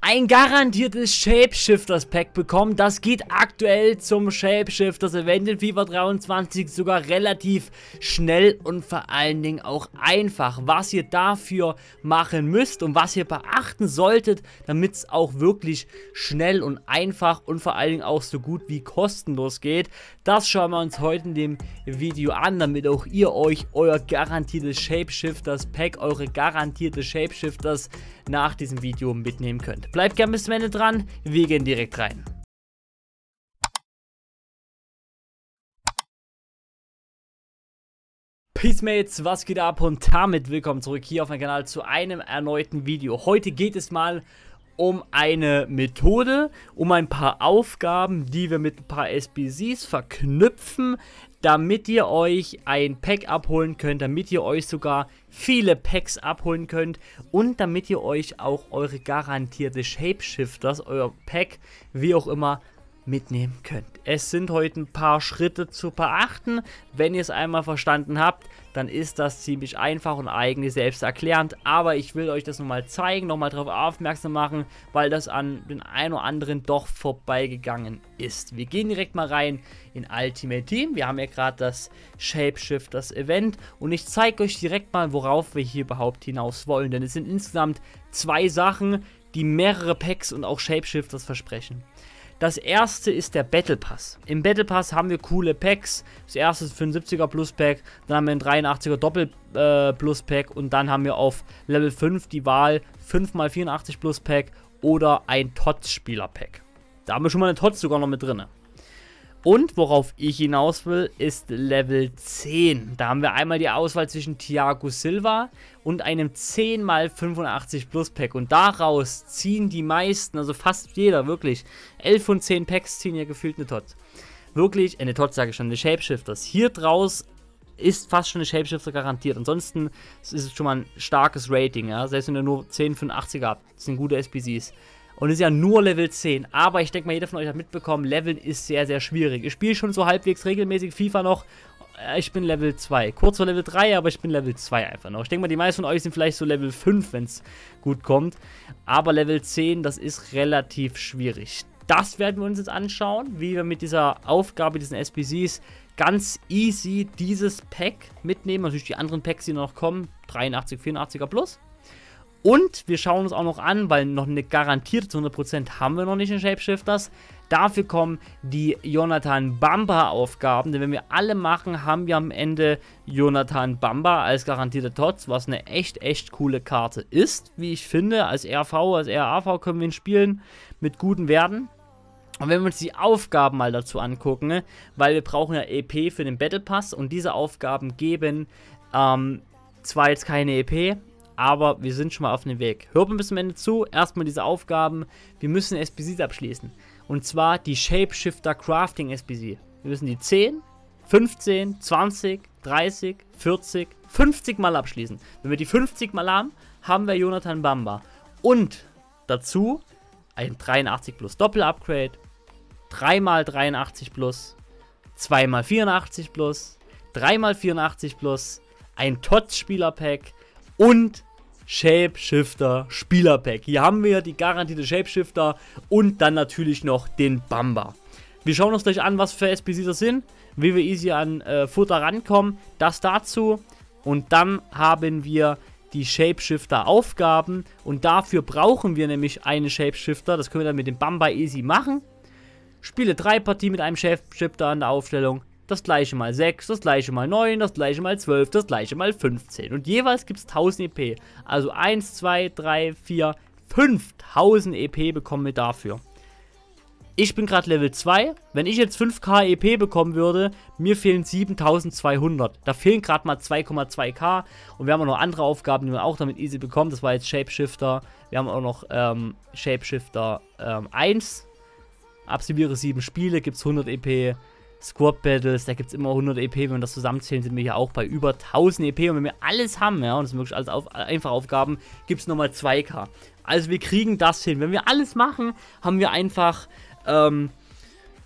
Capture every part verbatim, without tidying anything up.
ein garantiertes Shapeshifters Pack bekommen. Das geht aktuell zum Shapeshifters Event in FIFA dreiundzwanzig sogar relativ schnell und vor allen Dingen auch einfach. Was ihr dafür machen müsst und was ihr beachten solltet, damit es auch wirklich schnell und einfach und vor allen Dingen auch so gut wie kostenlos geht, das schauen wir uns heute in dem Video an, damit auch ihr euch euer garantiertes Shapeshifters Pack, eure garantierte Shapeshifters nach diesem Video mitnehmen könnt. Bleibt gerne bis zum Ende dran, wir gehen direkt rein. Peacemates, was geht ab und damit willkommen zurück hier auf meinem Kanal zu einem erneuten Video. Heute geht es mal um eine Methode, um ein paar Aufgaben, die wir mit ein paar S B Cs verknüpfen, damit ihr euch ein Pack abholen könnt, damit ihr euch sogar viele Packs abholen könnt und damit ihr euch auch eure garantierte Shapeshifters, euer Pack, wie auch immer, mitnehmen könnt. Es sind heute ein paar Schritte zu beachten. Wenn ihr es einmal verstanden habt, dann ist das ziemlich einfach und eigentlich selbsterklärend. Aber ich will euch das nochmal zeigen, nochmal darauf aufmerksam machen, weil das an den einen oder anderen doch vorbeigegangen ist. Wir gehen direkt mal rein in Ultimate Team. Wir haben ja gerade das Shapeshifters Event und ich zeige euch direkt mal, worauf wir hier überhaupt hinaus wollen. Denn es sind insgesamt zwei Sachen, die mehrere Packs und auch Shapeshifters versprechen. Das erste ist der Battle Pass. Im Battle Pass haben wir coole Packs. Das erste ist fünfundsiebziger Plus Pack, dann haben wir ein dreiundachtziger Doppel äh, Plus Pack und dann haben wir auf Level fünf die Wahl fünf mal vierundachtzig Plus Pack oder ein T O T S Spieler Pack. Da haben wir schon mal eine T O T S sogar noch mit drin. Und worauf ich hinaus will, ist Level zehn. Da haben wir einmal die Auswahl zwischen Thiago Silva und einem zehn mal fünfundachtzig Plus Pack. Und daraus ziehen die meisten, also fast jeder, wirklich, elf von zehn Packs ziehen ja gefühlt eine T O T S. Wirklich, eine T O T S sage ich schon, eine Shapeshifters. Hier draus ist fast schon eine Shapeshifter garantiert. Ansonsten ist es schon mal ein starkes Rating, ja. Selbst wenn ihr nur zehn fünfundachtziger habt, das sind gute S B Cs. Und es ist ja nur Level zehn. Aber ich denke mal, jeder von euch hat mitbekommen, Leveln ist sehr, sehr schwierig. Ich spiele schon so halbwegs regelmäßig FIFA noch. Ich bin Level zwei. Kurz vor Level drei, aber ich bin Level zwei einfach noch. Ich denke mal, die meisten von euch sind vielleicht so Level fünf, wenn es gut kommt. Aber Level zehn, das ist relativ schwierig. Das werden wir uns jetzt anschauen, wie wir mit dieser Aufgabe, diesen S B Cs, ganz easy dieses Pack mitnehmen. Natürlich die anderen Packs, die noch kommen. dreiundachtzig, vierundachtziger Plus. Und wir schauen uns auch noch an, weil noch eine garantierte zu hundert Prozent haben wir noch nicht in Shapeshifters. Dafür kommen die Jonathan Bamba Aufgaben, denn wenn wir alle machen, haben wir am Ende Jonathan Bamba als garantierte T O T S, was eine echt, echt coole Karte ist, wie ich finde. Als R V, als R A V können wir ihn spielen mit guten Werten. Und wenn wir uns die Aufgaben mal dazu angucken, ne, weil wir brauchen ja E P für den Battle Pass und diese Aufgaben geben ähm, zwar jetzt keine E P, aber wir sind schon mal auf dem Weg. Hört mal bis zum Ende zu. Erstmal diese Aufgaben. Wir müssen S B Cs abschließen. Und zwar die Shapeshifter Crafting S B C. Wir müssen die zehn, fünfzehn, zwanzig, dreißig, vierzig, fünfzig Mal abschließen. Wenn wir die fünfzig Mal haben, haben wir Jonathan Bamba. Und dazu ein dreiundachtzig Plus Doppel Upgrade, drei mal dreiundachtzig Plus, zwei mal vierundachtzig Plus, drei mal vierundachtzig Plus, ein T O T S Spieler Pack und Shapeshifter Spieler Pack. Hier haben wir die garantierte Shapeshifter und dann natürlich noch den Bamba. Wir schauen uns gleich an, was für S B Cs das sind, wie wir easy an äh, Futter rankommen. Das dazu. Und dann haben wir die Shapeshifter Aufgaben und dafür brauchen wir nämlich einen Shapeshifter. Das können wir dann mit dem Bamba easy machen. Spiele drei Partien mit einem Shapeshifter an der Aufstellung. Das gleiche mal sechs, das gleiche mal neun, das gleiche mal zwölf, das gleiche mal fünfzehn. Und jeweils gibt es tausend E P. Also eins, zwei, drei, vier, fünftausend E P bekommen wir dafür. Ich bin gerade Level zwei. Wenn ich jetzt fünf K E P bekommen würde, mir fehlen siebentausendzweihundert. Da fehlen gerade mal zwei Komma zwei K. Und wir haben auch noch andere Aufgaben, die man auch damit easy bekommt. Das war jetzt Shapeshifter. Wir haben auch noch ähm, Shapeshifter ähm, eins. Absolviere sieben Spiele, gibt es hundert E P. Squad Battles, da gibt es immer hundert E P, wenn wir das zusammenzählen, sind wir hier auch bei über tausend E P. Und wenn wir alles haben, ja, und das sind wirklich alles auf, einfache Aufgaben, gibt es nochmal zwei K. Also wir kriegen das hin. Wenn wir alles machen, haben wir einfach ähm,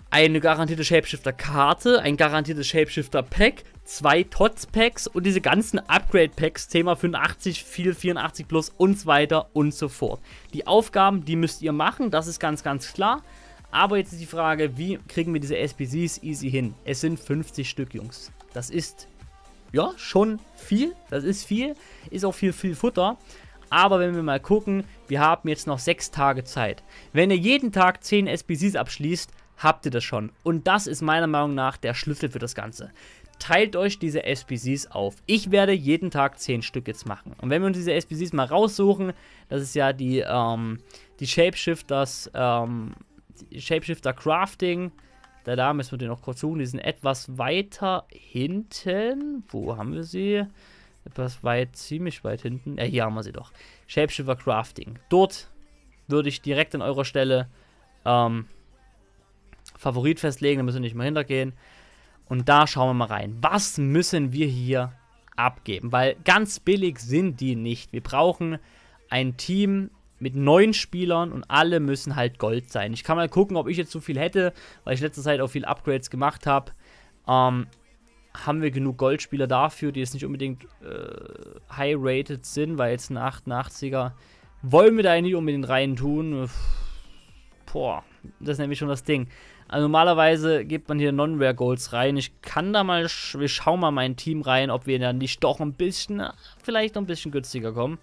eine garantierte Shapeshifter-Karte, ein garantiertes Shapeshifter-Pack, zwei T O T-Packs und diese ganzen Upgrade-Packs, Thema fünfundachtzig, viel vierundachtzig plus und so weiter und so fort. Die Aufgaben, die müsst ihr machen, das ist ganz, ganz klar. Aber jetzt ist die Frage, wie kriegen wir diese S B Cs easy hin? Es sind fünfzig Stück, Jungs. Das ist, ja, schon viel. Das ist viel. Ist auch viel, viel Futter. Aber wenn wir mal gucken, wir haben jetzt noch sechs Tage Zeit. Wenn ihr jeden Tag zehn S B Cs abschließt, habt ihr das schon. Und das ist meiner Meinung nach der Schlüssel für das Ganze. Teilt euch diese S B Cs auf. Ich werde jeden Tag zehn Stück jetzt machen. Und wenn wir uns diese S B Cs mal raussuchen, das ist ja die, ähm, die Shapeshifters, ähm, die Shapeshifter Crafting. Da, da müssen wir den noch kurz suchen. Die sind etwas weiter hinten. Wo haben wir sie? Etwas weit, ziemlich weit hinten. Ja, hier haben wir sie doch. Shapeshifter Crafting. Dort würde ich direkt an eurer Stelle ähm, Favorit festlegen. Da müssen wir nicht mal hintergehen. Und da schauen wir mal rein. Was müssen wir hier abgeben? Weil ganz billig sind die nicht. Wir brauchen ein Team mit neun Spielern und alle müssen halt Gold sein. Ich kann mal gucken, ob ich jetzt so viel hätte, weil ich letzte Zeit auch viel Upgrades gemacht habe. Ähm, haben wir genug Goldspieler dafür, die jetzt nicht unbedingt äh, high-rated sind, weil jetzt ein achtundachtziger wollen wir da nicht unbedingt rein tun. Boah, das ist nämlich schon das Ding. Also normalerweise gibt man hier Non-Rare Golds rein. Ich kann da mal, wir schauen mal mein Team rein, ob wir dann nicht doch ein bisschen, vielleicht noch ein bisschen günstiger kommen.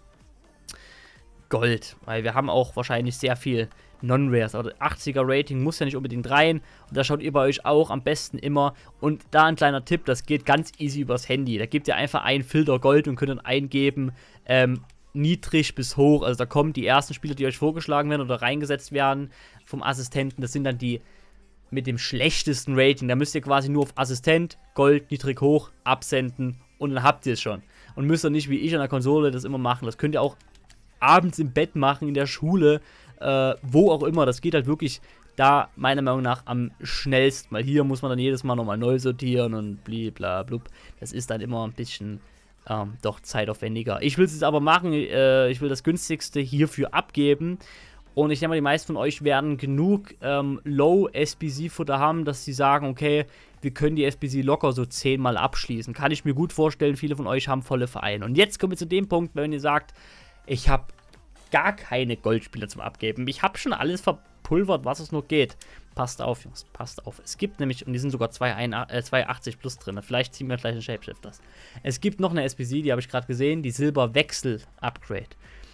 Gold, weil wir haben auch wahrscheinlich sehr viel Non-Rares. Also achtziger Rating muss ja nicht unbedingt rein. Und da schaut ihr bei euch auch am besten immer. Und da ein kleiner Tipp, das geht ganz easy übers Handy. Da gebt ihr einfach einen Filter Gold und könnt dann eingeben, ähm, niedrig bis hoch. Also da kommen die ersten Spieler, die euch vorgeschlagen werden oder reingesetzt werden vom Assistenten. Das sind dann die mit dem schlechtesten Rating. Da müsst ihr quasi nur auf Assistent, Gold, niedrig, hoch, absenden und dann habt ihr es schon. Und müsst ihr nicht wie ich an der Konsole das immer machen. Das könnt ihr auch abends im Bett machen, in der Schule, äh, wo auch immer. Das geht halt wirklich da meiner Meinung nach am schnellsten. Weil hier muss man dann jedes Mal nochmal neu sortieren und bliblablub. Das ist dann immer ein bisschen ähm, doch zeitaufwendiger. Ich will es jetzt aber machen. Äh, ich will das günstigste hierfür abgeben. Und ich denke mal, die meisten von euch werden genug ähm, Low-S B C-Futter haben, dass sie sagen, okay, wir können die S B C locker so zehnmal abschließen. Kann ich mir gut vorstellen, viele von euch haben volle Vereine. Und jetzt kommen wir zu dem Punkt, wenn ihr sagt, ich habe gar keine Goldspieler zum Abgeben. Ich habe schon alles verpulvert, was es nur geht. Passt auf, Jungs, passt auf. Es gibt nämlich, und die sind sogar zwei achtzig plus drin. Vielleicht ziehen wir gleich einen Shapeshifters. Es gibt noch eine S B C, die habe ich gerade gesehen, die Silberwechsel-Upgrade.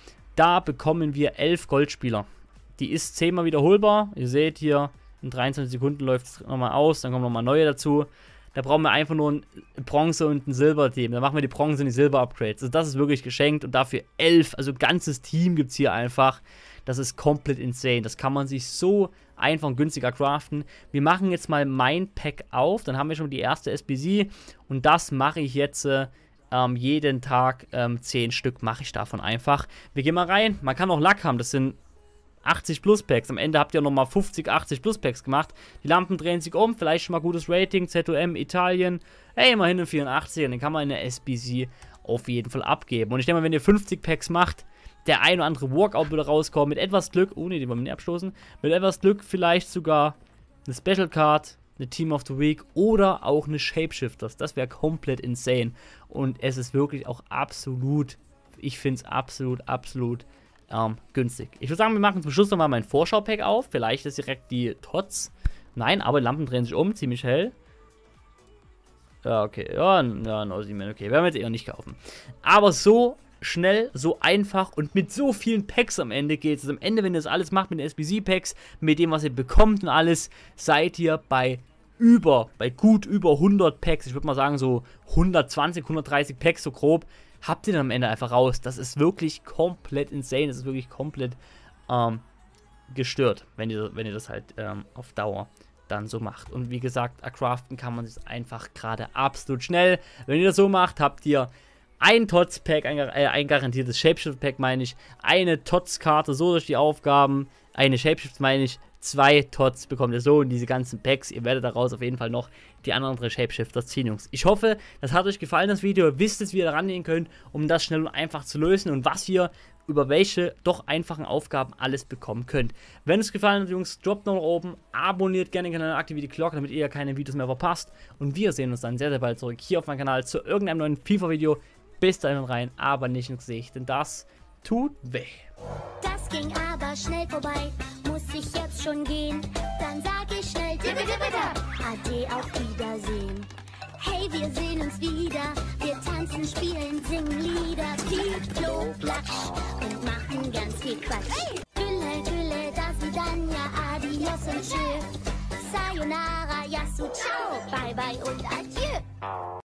Da bekommen wir elf Goldspieler. Die ist zehnmal wiederholbar. Ihr seht hier, in dreiundzwanzig Sekunden läuft es nochmal aus. Dann kommen nochmal neue dazu. Da brauchen wir einfach nur ein Bronze- und ein Silber-Team. Dann machen wir die Bronze- und die Silber-Upgrades. Also das ist wirklich geschenkt. Und dafür elf, also ein ganzes Team gibt es hier einfach. Das ist komplett insane. Das kann man sich so einfach und günstiger craften. Wir machen jetzt mal mein Pack auf. Dann haben wir schon die erste S B C. Und das mache ich jetzt äh, ähm, jeden Tag. Ähm, zehn Stück mache ich davon einfach. Wir gehen mal rein. Man kann auch Lack haben. Das sind achtzig plus Packs. Am Ende habt ihr nochmal fünfzig, achtzig plus Packs gemacht. Die Lampen drehen sich um. Vielleicht schon mal gutes Rating. Z O M, Italien. Hey, immerhin ein vierundachtzig. Und dann kann man eine S B C auf jeden Fall abgeben. Und ich denke mal, wenn ihr fünfzig Packs macht, der ein oder andere Walkout würde rauskommen. Mit etwas Glück. Oh ne, die wollen wir nicht abstoßen. Mit etwas Glück vielleicht sogar eine Special Card, eine Team of the Week oder auch eine Shapeshifters. Das wäre komplett insane. Und es ist wirklich auch absolut, ich finde es absolut, absolut Ähm, günstig. Ich würde sagen, wir machen zum Schluss nochmal mein Vorschau-Pack auf. Vielleicht ist direkt die T O Ts. Nein, aber die Lampen drehen sich um, ziemlich hell. Ja, okay. Ja, ja no, okay. Werden wir jetzt eher nicht kaufen. Aber so schnell, so einfach und mit so vielen Packs am Ende geht es. Also am Ende, wenn ihr das alles macht mit den S B C-Packs, mit dem, was ihr bekommt und alles, seid ihr bei über, bei gut über hundert Packs. Ich würde mal sagen, so hundertzwanzig, hundertdreißig Packs, so grob. Habt ihr dann am Ende einfach raus. Das ist wirklich komplett insane. Das ist wirklich komplett ähm, gestört, wenn ihr, wenn ihr das halt ähm, auf Dauer dann so macht. Und wie gesagt, craften kann man das einfach gerade absolut schnell. Wenn ihr das so macht, habt ihr ein T O T S-Pack, ein, äh, ein garantiertes Shapeshift-Pack meine ich, eine T O T S-Karte, so durch die Aufgaben, eine Shapeshift meine ich, zwei T O T S bekommt ihr so und diese ganzen Packs. Ihr werdet daraus auf jeden Fall noch die anderen Shapeshifters ziehen, Jungs. Ich hoffe, das hat euch gefallen, das Video. Ihr wisst jetzt, wie ihr da rangehen könnt, um das schnell und einfach zu lösen und was ihr über welche doch einfachen Aufgaben alles bekommen könnt. Wenn es gefallen hat, Jungs, droppt noch nach oben, abonniert gerne den Kanal, aktiviert die Glocke, damit ihr keine Videos mehr verpasst. Und wir sehen uns dann sehr, sehr bald zurück hier auf meinem Kanal zu irgendeinem neuen FIFA-Video. Bis dahin rein, aber nicht ins Gesicht, denn das tut weh. Das ging aber schnell vorbei, muss ich jetzt schon gehen? Dann sag ich schnell Dibbidi-Dibbidi-Dab. Ade, auf Wiedersehen. Hey, wir sehen uns wieder, wir tanzen, spielen, singen Lieder, Piep, Klo, Klatsch und machen ganz viel Quatsch. Gülle, Gülle, das Vidania, adios und tschö. Sayonara, Yasu, ciao, bye bye und adieu.